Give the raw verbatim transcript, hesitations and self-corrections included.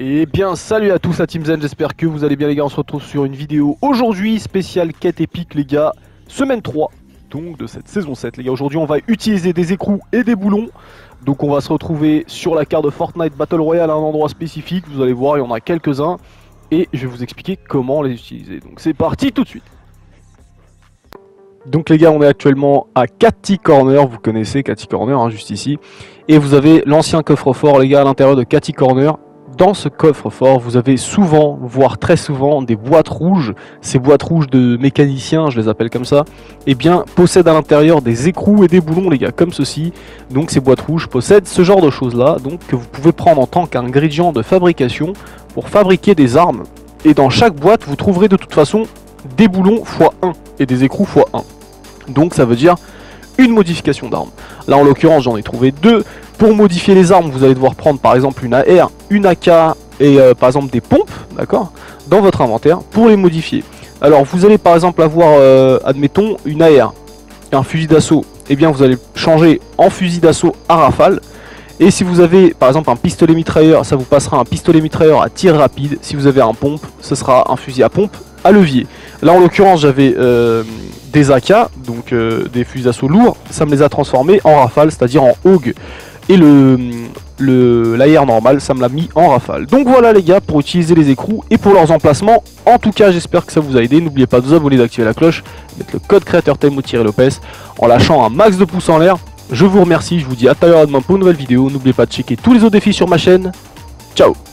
Et bien salut à tous la Team Zen, j'espère que vous allez bien les gars, on se retrouve sur une vidéo aujourd'hui spéciale quête épique les gars, semaine trois donc de cette saison sept les gars. Aujourd'hui on va utiliser des écrous et des boulons, donc on va se retrouver sur la carte de Fortnite Battle Royale à un endroit spécifique, vous allez voir il y en a quelques-uns et je vais vous expliquer comment les utiliser, donc c'est parti tout de suite. Donc les gars, on est actuellement à Catty Corner, vous connaissez Catty Corner hein, juste ici, et vous avez l'ancien coffre-fort les gars à l'intérieur de Catty Corner. Dans ce coffre-fort, vous avez souvent, voire très souvent, des boîtes rouges. Ces boîtes rouges de mécaniciens, je les appelle comme ça, eh bien, possèdent à l'intérieur des écrous et des boulons, les gars, comme ceci. Donc ces boîtes rouges possèdent ce genre de choses-là, donc que vous pouvez prendre en tant qu'ingrédient de fabrication pour fabriquer des armes. Et dans chaque boîte, vous trouverez de toute façon des boulons fois un et des écrous fois un. Donc ça veut dire une modification d'armes. Là en l'occurrence j'en ai trouvé deux. Pour modifier les armes vous allez devoir prendre par exemple une A R, une A K et euh, par exemple des pompes, d'accord, dans votre inventaire pour les modifier. Alors vous allez par exemple avoir, euh, admettons, une A R et un fusil d'assaut, et bien vous allez changer en fusil d'assaut à rafale. Et si vous avez par exemple un pistolet mitrailleur, ça vous passera un pistolet mitrailleur à tir rapide. Si vous avez un pompe, ce sera un fusil à pompe à levier. Là en l'occurrence j'avais euh, des A K, donc euh, des fusils d'assaut lourds, ça me les a transformés en rafale, c'est-à-dire en Hog. Et le, le l'A R normal, ça me l'a mis en rafale. Donc voilà les gars, pour utiliser les écrous et pour leurs emplacements. En tout cas, j'espère que ça vous a aidé. N'oubliez pas de vous abonner, d'activer la cloche, mettre le code créateur Temo-Lopez en lâchant un max de pouces en l'air. Je vous remercie, je vous dis à tout à l'heure demain pour une nouvelle vidéo. N'oubliez pas de checker tous les autres défis sur ma chaîne. Ciao.